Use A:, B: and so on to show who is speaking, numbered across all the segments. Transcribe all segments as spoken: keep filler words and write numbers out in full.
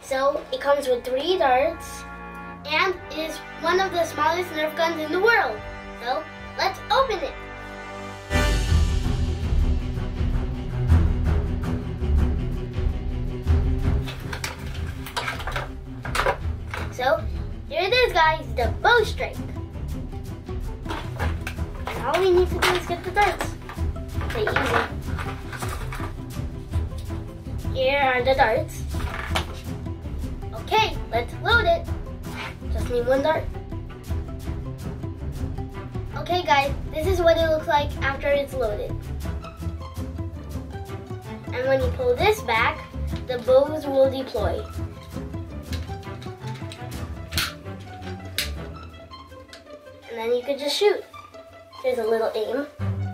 A: So it comes with three darts, and it is one of the smallest Nerf guns in the world. So let's open it. So here it is, guys, the BowStrike. And all we need to do is get the darts. Pretty easy. Here are the darts. Okay, let's load it. Just need one dart. Okay guys, this is what it looks like after it's loaded. And when you pull this back, the bows will deploy. And then you can just shoot. There's a little aim.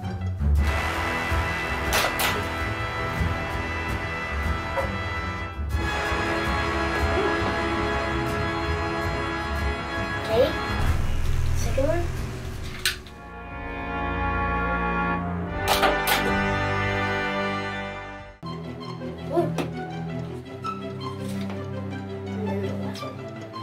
A: Okay, second one. Ooh. And then the last one.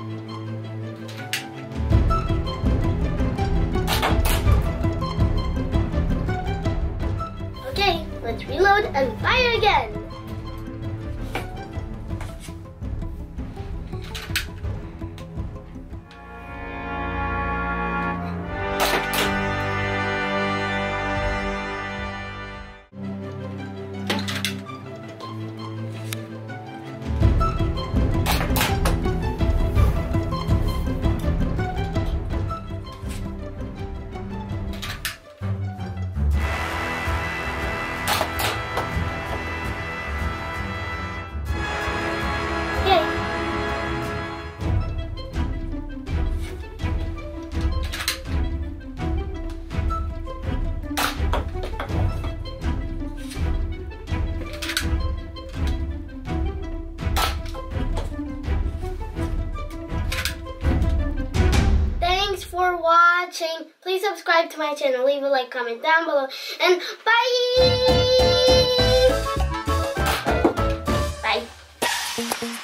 A: Okay, let's reload and fire again. For watching. Please subscribe to my channel, leave a like, comment down below, and bye! Bye.